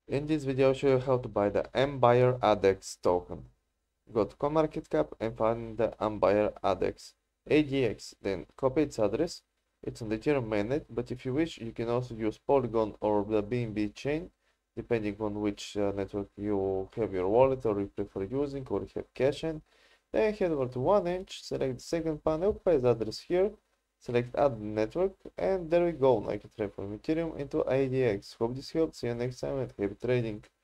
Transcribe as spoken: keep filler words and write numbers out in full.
In this video, I'll show you how to buy the Ambire AdEx token. Go to CoinMarketCap and find the Ambire AdEx A D X. Then copy its address. It's on the Ethereum mainnet, but if you wish, you can also use Polygon or the B N B chain, depending on which uh, network you have your wallet or you prefer using or you have cash in. Then head over to OneInch, select the second panel, paste the address here, select add network, and there we go. Now you can transfer from Ethereum into A D X. Hope this helps. See you next time and happy trading.